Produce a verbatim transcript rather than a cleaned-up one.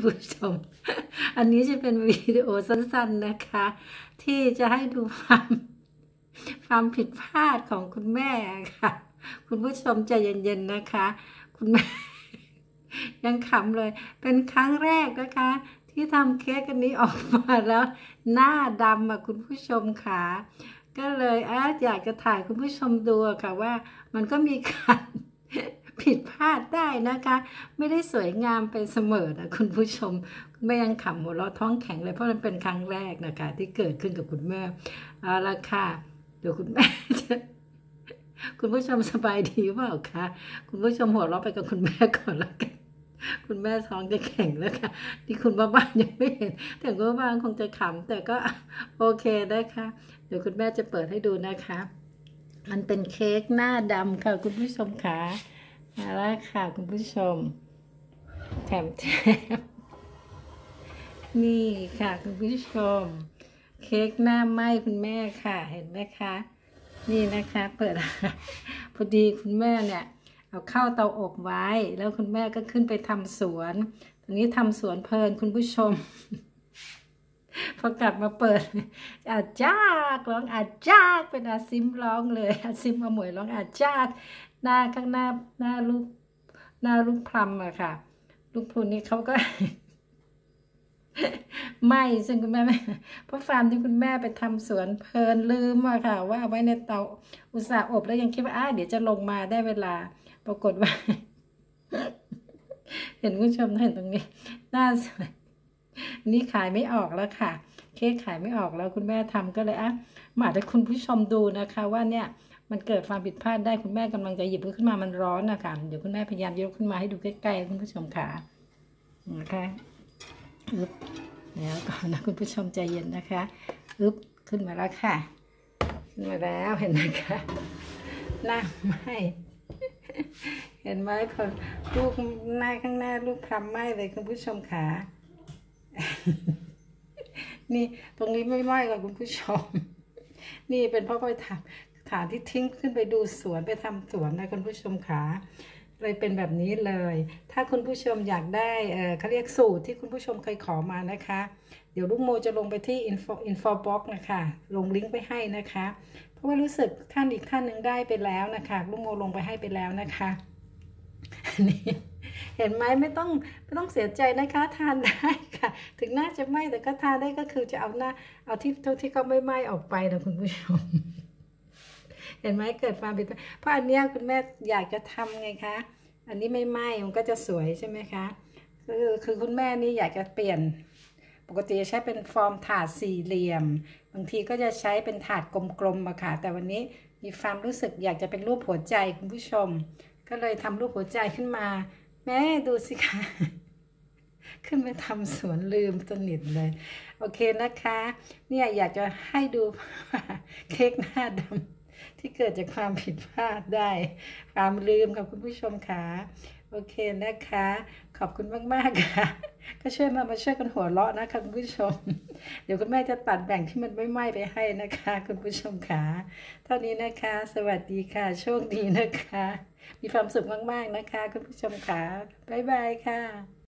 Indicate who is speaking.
Speaker 1: ผู้ชมอันนี้จะเป็นวิดีโอสั้นๆนะคะที่จะให้ดูความความผิดพลาดของคุณแม่ค่ะคุณผู้ชมใจเย็นๆนะคะคุณแม่ยังขำเลยเป็นครั้งแรกนะคะที่ทำเค้กอันนี้ออกมาแล้วหน้าดำอ่ะคุณผู้ชมค่ะก็เลยอาอยากจะถ่ายคุณผู้ชมดูค่ะว่ามันก็มีการผิดพลาดได้นะคะไม่ได้สวยงามเป็นเสมอนะคุณผู้ชมไม่ยังขำหัวเราะท้องแข็งเลยเพราะมันเป็นครั้งแรกนะคะที่เกิดขึ้นกับคุณแม่เอาละค่ะเดี๋ยวคุณแม่จะคุณผู้ชมสบายดีเปล่าคะคุณผู้ชมหัวเราะไปกับคุณแม่ก่อนแล้วกันคุณแม่ท้องจะแข็งแล้วค่ะที่คุณบ้านยังไม่เห็นแต่คุณบ้านคงจะขำแต่ก็โอเคนะคะเดี๋ยวคุณแม่จะเปิดให้ดูนะคะมันเป็นเค้กหน้าดำค่ะคุณผู้ชมค่ะมาแล้วค่ะคุณผู้ชมแถมแถมนี่ค่ะคุณผู้ชมเค้กหน้าไหม้คุณแม่ค่ะเห็นไหมคะนี่นะคะเปิดพอดีคุณแม่เนี่ยเอาเข้าเตาอบไว้แล้วคุณแม่ก็ขึ้นไปทำสวนตอนนี้ทำสวนเพลินคุณผู้ชมพอกลับมาเปิดอาจ้ากร้องอาจ้ากเป็นอาซิมร้องเลยอาซิมมาหมวยร้องอาจ้ากหน้าข้างหน้าหน้าลูกหน้าลูกพลัมอะค่ะลูกพลุนนี้เขาก็ไม่ซึ่งคุณแม่ไม่เพราะฟาร์มที่คุณแม่ไปทำสวนเพลินลืมอะค่ะว่าเอาไว้ในเตาอุตส่าห์อบแล้วยังคิดว่าอ้าเดี๋ยวจะลงมาได้เวลาปรากฏว่าเห็นคุณผู้ชมเห็นตรงนี้หน้าสวยนี่ขายไม่ออกแล้วค่ะเค้กขายไม่ออกแล้วคุณแม่ทำก็เลยอ่ะมาให้คุณผู้ชมดูนะคะว่าเนี่ยมันเกิดความผิดพลาดได้คุณแม่กำลังจะหยิบขึ้นมามันร้อนนะคะเดี๋ยวคุณแม่พยายามยกขึ้นมาให้ดูใกล้ๆคุณผู้ชมค่ะนะคะอึ๊บเดี๋ยวก่อนนะคุณผู้ชมใจเย็นนะคะอึ๊บขึ้นมาแล้วค่ะขึ้นมาแล้วเห็นไหมคะหน้าไหมเห็นไหมคนลูกหน้าข้างหน้าลูกพรำไหมเลยคุณผู้ชมค่ะนี่ตรงนี้ไม่ไหม้กับคุณผู้ชมนี่เป็นเพราะไปทำฐานที่ทิ้งขึ้นไปดูสวนไปทำสวนนะคุณผู้ชมค่ะเลยเป็นแบบนี้เลยถ้าคุณผู้ชมอยากได้เออเขาเรียกสูตรที่คุณผู้ชมเคยขอมานะคะเดี๋ยวลูกโมจะลงไปที่ info info box นะคะลงลิงก์ไปให้นะคะเพราะว่ารู้สึกท่านอีกท่านหนึ่งได้ไปแล้วนะคะลูกโมลงไปให้ไปแล้วนะคะนี่เห็นไหมไม่ต้องไม่ต้องเสียใจนะคะทานได้ค่ะถึงน่าจะไหม้แต่ก็ทานได้ก็คือจะเอาหน้าเอาที่เท่าที่เขาไม่ไหม้ออกไปนะคุณผู้ชมเห็นไหมเกิดความผิดพลาดเพราะอันนี้คุณแม่อยากจะทำไงคะอันนี้ไม่ไหม้มันก็จะสวยใช่ไหมคะคือคือคุณแม่นี่อยากจะเปลี่ยนปกติใช้เป็นฟอร์มถาดสี่เหลี่ยมบางทีก็จะใช้เป็นถาดกลมๆมาค่ะแต่วันนี้มีความรู้สึกอยากจะเป็นรูปหัวใจคุณผู้ชมก็เลยทำรูปหัวใจขึ้นมาแม่ดูสิคะขึ้นไปทำสวนลืมสนิทเลยโอเคนะคะเนี่ยอยากจะให้ดูเค้กหน้าดำที่เกิดจากความผิดพลาดได้ความลืมกับคุณผู้ชมค่ะโอเคนะคะขอบคุณมากๆค่ะก็ช่วยมามาช่วยกันหัวเราะนะคะคุณผู้ชมเดี๋ยวคุณแม่จะตัดแบ่งที่มันไม่ไหม้ไปให้นะคะคุณผู้ชมค่ะเท่านี้นะคะสวัสดีค่ะโชคดีนะคะมีความสุขมากๆนะคะคุณผู้ชมค่ะบ๊ายบายค่ะ